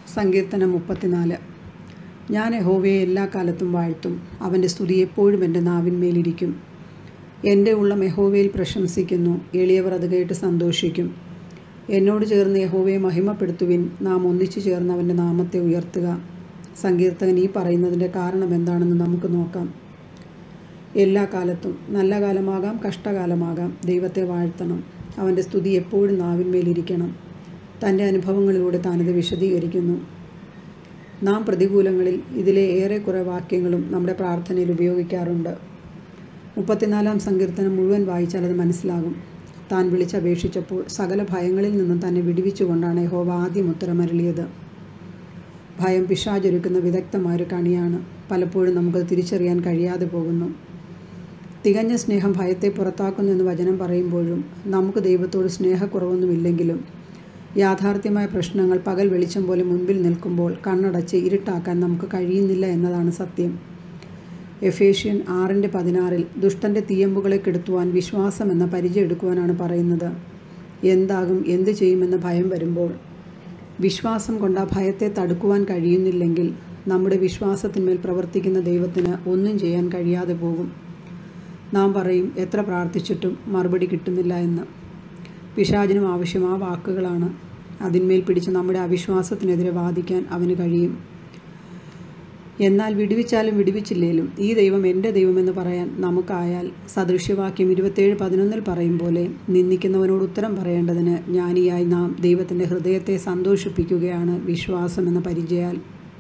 സങ്കീർത്തനം 34. ഞാൻ യഹോവയെ എല്ലാ കാലത്തും വാഴ്ത്തും. അവൻ്റെ സ്തുതി എപ്പോഴും എൻ്റെ നാവിന്മേലിരിക്കും. എൻ്റെ ഉള്ളം യഹോവയിൽ പ്രശംസിക്കുന്നു. എളിയവർ അത് കേട്ട് സന്തോഷിക്കും. എന്നോട് ചേർന്ന് യഹോവയെ മഹിമപ്പെടുത്തുവിൻ. നാം ഒന്നിച്ചു ചേർന്ന് അവൻ്റെ നാമത്തെ ഉയർത്തുക. സങ്കീർത്തകൻ ഈ പറയുന്നതിൻ്റെ കാരണം എന്താണെന്ന് നമുക്ക് നോക്കാം. എല്ലാ കാലത്തും, നല്ല കാലമാകാം കഷ്ടകാലമാകാം, ദൈവത്തെ വാഴ്ത്തണം. അവൻ്റെ സ്തുതി എപ്പോഴും നാവിന്മേലിരിക്കണം. തൻ്റെ അനുഭവങ്ങളിലൂടെ താനത് വിശദീകരിക്കുന്നു. നാം പ്രതികൂലങ്ങളിൽ ഇതിലെ ഏറെക്കുറെ വാക്യങ്ങളും നമ്മുടെ പ്രാർത്ഥനയിൽ ഉപയോഗിക്കാറുണ്ട്. 34-ാം സങ്കീർത്തനം മുഴുവൻ വായിച്ചാൽ അത് മനസ്സിലാകും. താൻ വിളിച്ചപേക്ഷിച്ചപ്പോൾ സകല ഭയങ്ങളിൽ നിന്നും തന്നെ വിടുവിച്ചുകൊണ്ടാണ് യഹോവ ആദ്യം ഉത്തരമരുളിയത്. ഭയം പിശാചൊരുക്കുന്ന വിദഗ്ധമായൊരു കണിയാണ്. പലപ്പോഴും നമുക്കത് തിരിച്ചറിയാൻ കഴിയാതെ പോകുന്നു. തികഞ്ഞ സ്നേഹം ഭയത്തെ പുറത്താക്കുന്നു എന്ന് വചനം പറയുമ്പോഴും നമുക്ക് ദൈവത്തോട് സ്നേഹക്കുറവൊന്നുമില്ലെങ്കിലും യാഥാർത്ഥ്യമായ പ്രശ്നങ്ങൾ പകൽ വെളിച്ചം പോലെ മുൻപിൽ നിൽക്കുമ്പോൾ കണ്ണടച്ച് ഇരുട്ടാക്കാൻ നമുക്ക് കഴിയുന്നില്ല എന്നതാണ് സത്യം. എഫേഷ്യൻ 6:16 ദുഷ്ടൻ്റെ തീയമ്പുകളെ കെടുത്തുവാൻ വിശ്വാസം എന്ന പരിചയം എടുക്കുവാനാണ് പറയുന്നത്. എന്താകും, എന്തു ചെയ്യുമെന്ന ഭയം വരുമ്പോൾ വിശ്വാസം കൊണ്ട് ആ ഭയത്തെ തടുക്കുവാൻ കഴിയുന്നില്ലെങ്കിൽ നമ്മുടെ വിശ്വാസത്തിന്മേൽ പ്രവർത്തിക്കുന്ന ദൈവത്തിന് ഒന്നും ചെയ്യാൻ കഴിയാതെ പോകും. നാം പറയും, എത്ര പ്രാർത്ഥിച്ചിട്ടും മറുപടി കിട്ടുന്നില്ല എന്ന്. പിശാചിനും ആവശ്യം ആ വാക്കുകളാണ്. അതിന്മേൽ പിടിച്ച് നമ്മുടെ അവിശ്വാസത്തിനെതിരെ വാദിക്കാൻ അവന് കഴിയും. എന്നാൽ വിടുവിച്ചാലും വിടുവിച്ചില്ലേലും ഈ ദൈവം എൻ്റെ ദൈവമെന്ന് പറയാൻ നമുക്കായാൽ സദൃശ്യവാക്യം 27:11 പറയും പോലെ നിന്ദിക്കുന്നവനോട് ഉത്തരം പറയേണ്ടതിന് ജ്ഞാനിയായി നാം ദൈവത്തിൻ്റെ ഹൃദയത്തെ സന്തോഷിപ്പിക്കുകയാണ് വിശ്വാസം എന്ന പരിചയാൽ.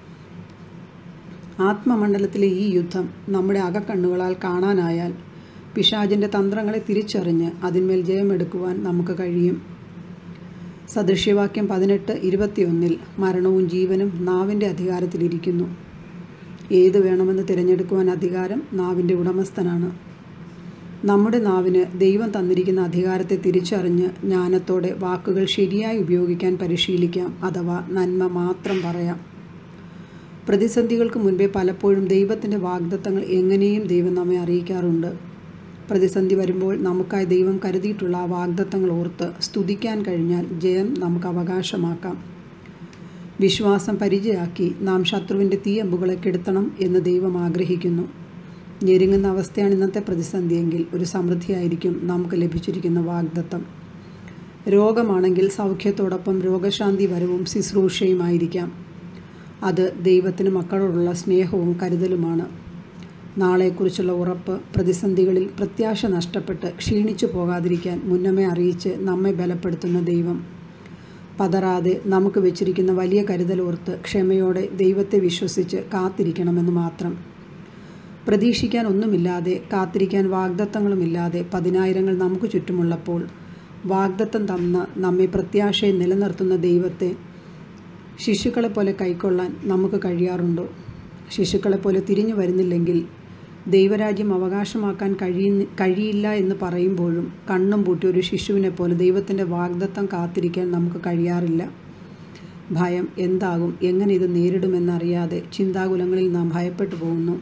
ആത്മമണ്ഡലത്തിലെ ഈ യുദ്ധം നമ്മുടെ അകക്കണ്ണുകളാൽ കാണാനായാൽ പിശാചിൻ്റെ തന്ത്രങ്ങളെ തിരിച്ചറിഞ്ഞ് അതിന്മേൽ ജയമെടുക്കുവാൻ നമുക്ക് കഴിയും. സദൃശ്യവാക്യം 18:21 മരണവും ജീവനും നാവിൻ്റെ അധികാരത്തിലിരിക്കുന്നു. ഏത് വേണമെന്ന് തിരഞ്ഞെടുക്കുവാൻ അധികാരം നാവിൻ്റെ ഉടമസ്ഥനാണ്. നമ്മുടെ നാവിന് ദൈവം തന്നിരിക്കുന്ന അധികാരത്തെ തിരിച്ചറിഞ്ഞ് ജ്ഞാനത്തോടെ വാക്കുകൾ ശരിയായി ഉപയോഗിക്കാൻ പരിശീലിക്കാം, അഥവാ നന്മ മാത്രം പറയാം. പ്രതിസന്ധികൾക്ക് മുൻപേ പലപ്പോഴും ദൈവത്തിൻ്റെ വാഗ്ദത്തങ്ങൾ എങ്ങനെയും ദൈവം നമ്മെ അറിയിക്കാറുണ്ട്. പ്രതിസന്ധി വരുമ്പോൾ നമുക്കായി ദൈവം കരുതിയിട്ടുള്ള ആ വാഗ്ദത്തങ്ങൾ ഓർത്ത് സ്തുതിക്കാൻ കഴിഞ്ഞാൽ ജയം നമുക്ക് അവകാശമാക്കാം. വിശ്വാസം പരിചയാക്കി നാം ശത്രുവിൻ്റെ തീയമ്പുകളെ കെടുത്തണം എന്ന് ദൈവം ആഗ്രഹിക്കുന്നു. ഞെരുങ്ങുന്ന അവസ്ഥയാണ് ഇന്നത്തെ പ്രതിസന്ധിയെങ്കിൽ ഒരു സമൃദ്ധിയായിരിക്കും നമുക്ക് ലഭിച്ചിരിക്കുന്ന വാഗ്ദത്തം. രോഗമാണെങ്കിൽ സൗഖ്യത്തോടൊപ്പം രോഗശാന്തി വരവും ശുശ്രൂഷയുമായിരിക്കാം. അത് ദൈവത്തിന് മക്കളോടുള്ള സ്നേഹവും കരുതലുമാണ്. നാളെക്കുറിച്ചുള്ള ഉറപ്പ് പ്രതിസന്ധികളിൽ പ്രത്യാശ നഷ്ടപ്പെട്ട് ക്ഷീണിച്ചു പോകാതിരിക്കാൻ മുന്നമേ അറിയിച്ച് നമ്മെ ബലപ്പെടുത്തുന്ന ദൈവം. പതറാതെ നമുക്ക് വെച്ചിരിക്കുന്ന വലിയ കരുതലോർത്ത് ക്ഷമയോടെ ദൈവത്തെ വിശ്വസിച്ച് കാത്തിരിക്കണമെന്ന് മാത്രം. പ്രതീക്ഷിക്കാൻ ഒന്നുമില്ലാതെ, കാത്തിരിക്കാൻ വാഗ്ദത്തങ്ങളുമില്ലാതെ പതിനായിരങ്ങൾ നമുക്ക് ചുറ്റുമുള്ളപ്പോൾ വാഗ്ദത്തം തന്ന നമ്മെ പ്രത്യാശയെ നിലനിർത്തുന്ന ദൈവത്തെ ശിശുക്കളെപ്പോലെ കൈക്കൊള്ളാൻ നമുക്ക് കഴിയാറുണ്ടോ? ശിശുക്കളെപ്പോലെ തിരിഞ്ഞു വരുന്നില്ലെങ്കിൽ ദൈവരാജ്യം അവകാശമാക്കാൻ കഴിയില്ല എന്ന് പറയുമ്പോഴും കണ്ണും പൂട്ടി ഒരു ശിശുവിനെ പോലെ ദൈവത്തിൻ്റെ വാഗ്ദത്തം കാത്തിരിക്കാൻ നമുക്ക് കഴിയാറില്ല. ഭയം എന്താകും, എങ്ങനെ ഇത് നേരിടുമെന്നറിയാതെ ചിന്താകുലങ്ങളിൽ നാം ഭയപ്പെട്ടു പോകുന്നു.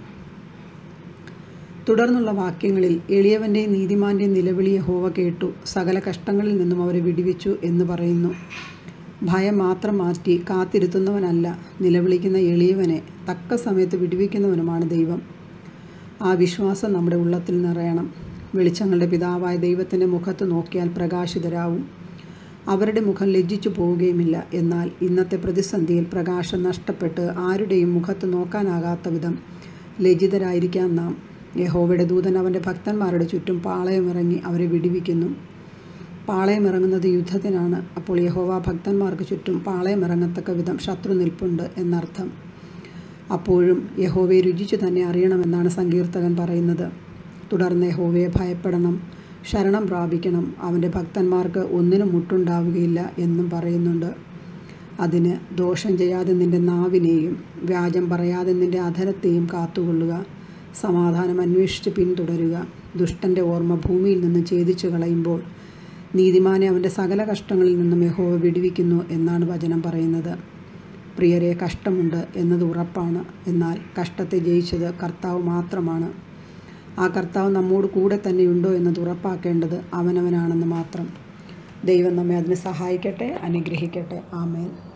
തുടർന്നുള്ള വാക്യങ്ങളിൽ എളിയവൻ്റെയും നീതിമാൻ്റെയും നിലവിളി യഹോവ കേട്ടു, സകല കഷ്ടങ്ങളിൽ നിന്നും അവരെ വിടുവിച്ചു എന്ന് പറയുന്നു. ഭയം മാത്രം മാറ്റി കാത്തിരുത്തുന്നവനല്ല, നിലവിളിക്കുന്ന എളിയവനെ തക്ക സമയത്ത് വിടുവിക്കുന്നവനുമാണ് ദൈവം. ആ വിശ്വാസം നമ്മുടെ ഉള്ളത്തിൽ നിറയണം. വെളിച്ചങ്ങളുടെ പിതാവായ ദൈവത്തിൻ്റെ മുഖത്ത് നോക്കിയാൽ പ്രകാശിതരാവും. അവരുടെ മുഖം ലജ്ജിച്ചു പോവുകയുമില്ല. എന്നാൽ ഇന്നത്തെ പ്രതിസന്ധിയിൽ പ്രകാശം നഷ്ടപ്പെട്ട് ആരുടെയും മുഖത്ത് നോക്കാനാകാത്ത വിധം ലജ്ജിതരായിരിക്കാം നാം. യഹോവയുടെ ദൂതൻ അവൻ്റെ ഭക്തന്മാരുടെ ചുറ്റും പാളയമിറങ്ങി അവരെ വിടുവിക്കുന്നു. പാളയമിറങ്ങുന്നത് യുദ്ധത്തിനാണ്. അപ്പോൾ യഹോവ ഭക്തന്മാർക്ക് ചുറ്റും പാളയമിറങ്ങത്തക്ക വിധം ശത്രു നിൽപ്പുണ്ട് എന്നർത്ഥം. അപ്പോഴും യഹോവയെ രുചിച്ചു തന്നെ അറിയണമെന്നാണ് സങ്കീർത്തകൻ പറയുന്നത്. തുടർന്ന് യഹോവയെ ഭയപ്പെടണം, ശരണം പ്രാപിക്കണം, അവൻ്റെ ഭക്തന്മാർക്ക് ഒന്നിനും മുട്ടുണ്ടാവുകയില്ല എന്നും പറയുന്നുണ്ട്. അതിന് ദോഷം ചെയ്യാതെ നിൻ്റെ നാവിനെയും വ്യാജം പറയാതെ നിൻ്റെ അധരത്തെയും കാത്തുകൊള്ളുക. സമാധാനം അന്വേഷിച്ച് പിന്തുടരുക. ദുഷ്ടൻ്റെ ഓർമ്മ ഭൂമിയിൽ നിന്ന് ഛേദിച്ചു കളയുമ്പോൾ നീതിമാനെ അവൻ്റെ സകല കഷ്ടങ്ങളിൽ നിന്നും യഹോവ വിടുവിക്കുന്നു എന്നാണ് വചനം പറയുന്നത്. പ്രിയരെ, കഷ്ടമുണ്ട് എന്നത് ഉറപ്പാണ്. എന്നാൽ കഷ്ടത്തെ ജയിച്ചത് കർത്താവ് മാത്രമാണ്. ആ കർത്താവ് നമ്മോട് കൂടെ തന്നെയുണ്ടോ എന്നത് ഉറപ്പാക്കേണ്ടത് അവനവനാണെന്ന് മാത്രം. ദൈവം നമ്മെ അതിന് സഹായിക്കട്ടെ, അനുഗ്രഹിക്കട്ടെ. ആമേൻ.